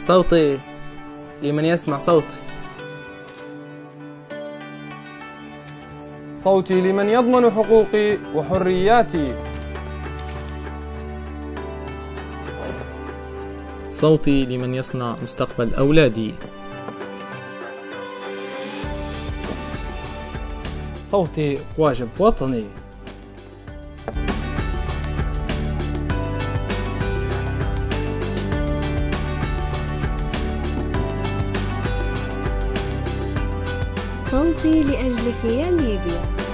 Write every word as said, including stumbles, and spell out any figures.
صوتي لمن يسمع صوتي. صوتي لمن يضمن حقوقي وحرياتي. صوتي لمن يصنع مستقبل أولادي. صوتي واجب وطني. صوتي لأجلك يا ليبيا.